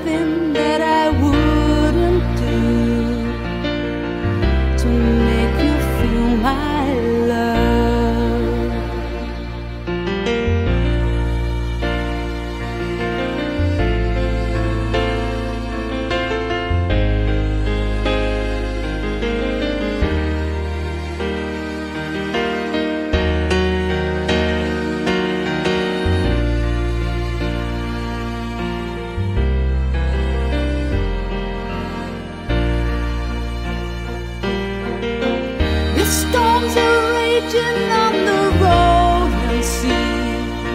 nothing that I wouldn't do to make you feel my love. Storms are raging on the rolling sea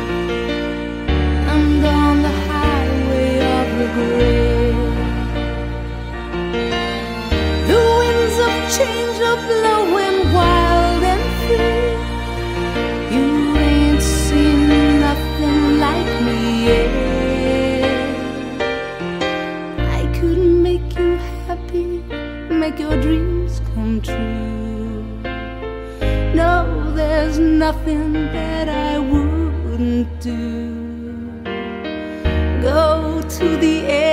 and on the highway of regret. The winds of change are blowing wild and free. You ain't seen nothing like me yet. I could make you happy, make your dreams come true. No, there's nothing that I wouldn't do. Go to the